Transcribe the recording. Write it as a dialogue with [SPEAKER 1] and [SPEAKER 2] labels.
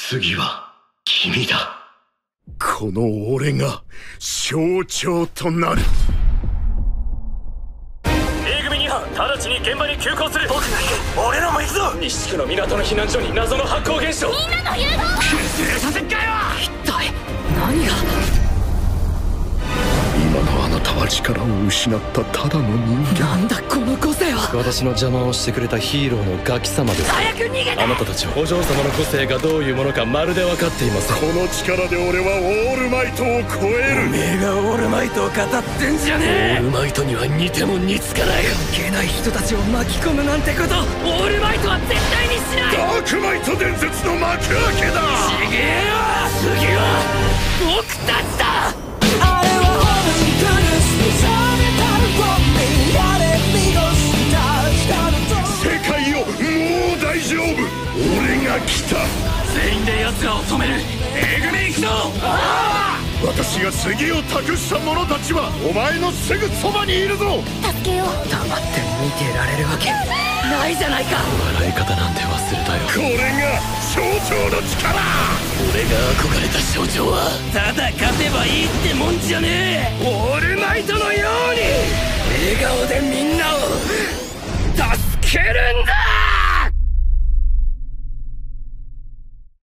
[SPEAKER 1] 次は君だ。
[SPEAKER 2] この俺が象徴となる。
[SPEAKER 3] A 組2班直ちに現場に急行する。僕が行く。俺らも行くぞ。西地区の港の避難所に謎の発光現象。
[SPEAKER 4] みんなの誘導
[SPEAKER 3] 崩れさせっかよ。
[SPEAKER 4] 一体何が。
[SPEAKER 2] 今のあなたは力を失ったただの人間。
[SPEAKER 4] なんだこの個性は。
[SPEAKER 3] 私の邪魔をしてくれたヒーローのガキ様です。
[SPEAKER 4] 早く逃げて。
[SPEAKER 3] あなたたちはお嬢様の個性がどういうものかまるで分かっていません。
[SPEAKER 2] この力で俺はオールマイトを超える。
[SPEAKER 3] おめえがオールマイトを語ってんじゃねえ。オールマイトには似ても似つかない。関係ない人たちを巻き込むなんてことオールマイトは絶対にしない。
[SPEAKER 2] ダークマイト伝説の幕開けだ。
[SPEAKER 3] ちげえよ。次は僕たちだ。
[SPEAKER 5] あれは本当に
[SPEAKER 2] 世界よ、もう大丈夫。俺が来た。
[SPEAKER 3] 全員で奴らを止める。A 組行くぞ。
[SPEAKER 2] 私が次を託した者たちはお前のすぐそばにいるぞ。
[SPEAKER 4] 助けよう。
[SPEAKER 3] 黙って見てられるわけないじゃないか。笑い方なんて忘れたよ。
[SPEAKER 2] これが象徴の力。
[SPEAKER 3] 俺が憧れた象徴はただ勝てばいいってもんじゃねえ。オールマイトのように笑顔でみんなを助けるんだ。